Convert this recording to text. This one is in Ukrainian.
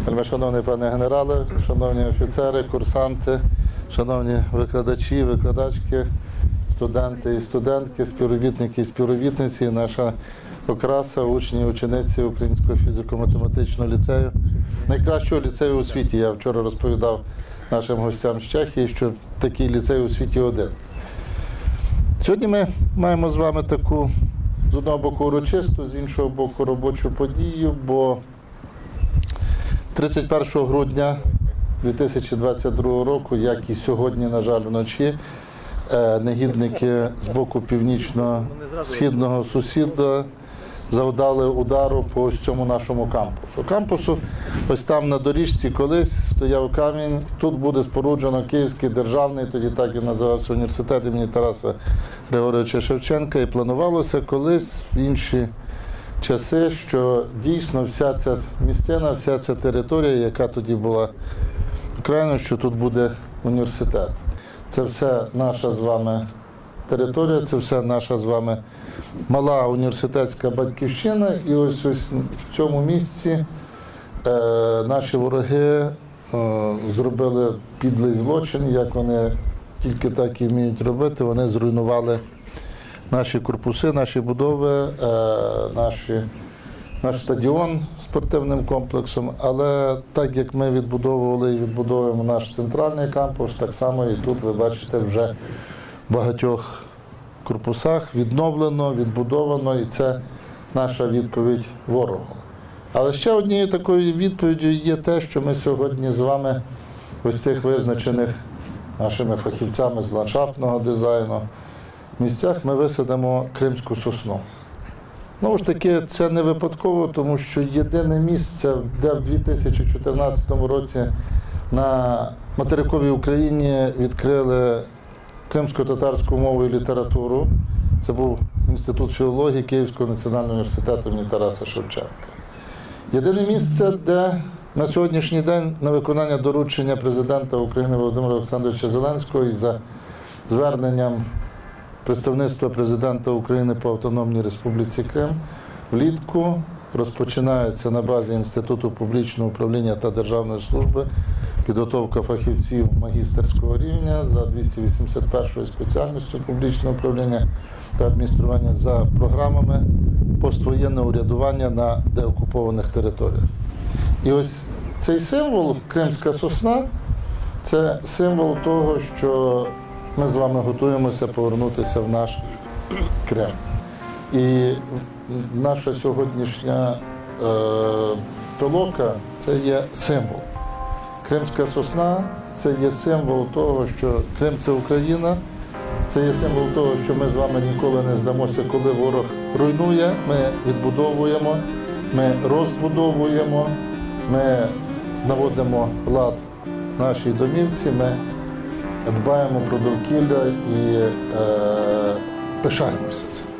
Шановний пане генерале, шановні офіцери, курсанти, шановні викладачі, викладачки, студенти і студентки, співробітники і співробітниці, наша окраса, учні і учениці Українського фізико-математичного ліцею, найкращого ліцею у світі. Я вчора розповідав нашим гостям з Чехії, що такий ліцей у світі один. Сьогодні ми маємо з вами таку, з одного боку, урочисту, з іншого боку, робочу подію, бо 31 грудня 2022 року, як і сьогодні, на жаль, вночі, негідники з боку північно-східного сусіда завдали удару по ось цьому нашому кампусу. Кампусу, ось там на доріжці колись стояв камінь, тут буде споруджено Київський державний, тоді так він називався, університет імені Тараса Григоровича Шевченка, і планувалося колись в інші часи, що дійсно вся ця місцина, вся ця територія, яка тоді була Україною, що тут буде університет. Це все наша з вами територія, це все наша з вами мала університетська батьківщина. І ось в цьому місці наші вороги зробили підлий злочин, як вони тільки так і вміють робити. Вони зруйнували наші корпуси, наші будови, наш стадіон спортивним комплексом. Але так, як ми відбудовували і відбудовуємо наш центральний кампус, так само і тут, ви бачите, вже в багатьох корпусах відновлено, відбудовано, і це наша відповідь ворогу. Але ще однією такою відповіддю є те, що ми сьогодні з вами ось цих визначених нашими фахівцями з ландшафтного дизайну місцях ми висадимо кримську сосну. Знову ж таки, це не випадково, тому що єдине місце, де в 2014 році на материковій Україні відкрили кримсько-татарську мову і літературу, це був Інститут філології Київського національного університету імені Тараса Шевченка. Єдине місце, де на сьогоднішній день на виконання доручення президента України Володимира Олександровича Зеленського і за зверненням представництва президента України по Автономній Республіці Крим влітку розпочинається на базі Інституту публічного управління та державної служби підготовка фахівців магістерського рівня за 281 спеціальністю публічного управління та адміністрування за програмами поствоєнного урядування на деокупованих територіях. І ось цей символ, кримська сосна, це символ того, що ми з вами готуємося повернутися в наш Крим. І наша сьогоднішня толока – це є символ. Кримська сосна – це є символ того, що Крим – це Україна, це є символ того, що ми з вами ніколи не здамося, коли ворог руйнує, ми відбудовуємо, ми розбудовуємо, ми наводимо лад в нашій домівці, ми дбаємо про довкілля і пишаємося цим.